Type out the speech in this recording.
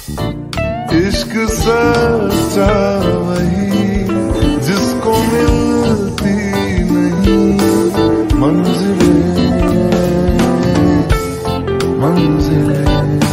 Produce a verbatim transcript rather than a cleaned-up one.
इश्क सच्चा वही जिसको मिलती नहीं मंजिलें मंजिलें।